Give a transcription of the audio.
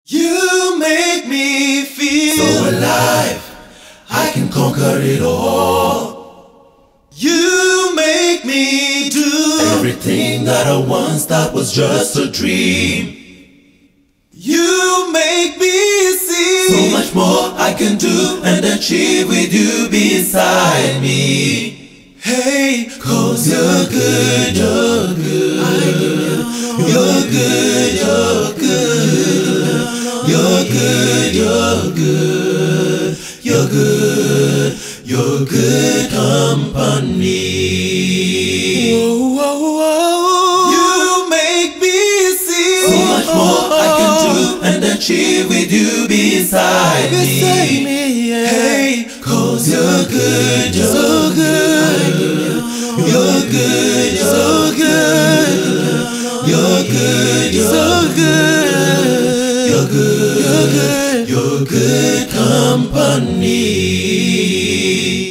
You make me feel so alive, I can conquer it all. You make me do everything that I once thought was just a dream. You make me see so much more I can do and achieve with you beside me. Hey, cause you're good, you're good. You're good, you're good. You're good, you're good. You're good, you're good company. Whoa, whoa, whoa. You make me see so much more I can do and achieve with you beside me. Yeah. Hey, cause you're good, you're so good. You're good, you're so good. You're good, you're so good. You're good, you're good company.